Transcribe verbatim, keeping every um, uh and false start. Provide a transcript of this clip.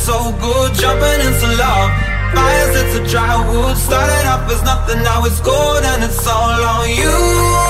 so good, jumping into love. Fires, it's a dry wood. Started off as nothing, now it's gold, and it's all on you.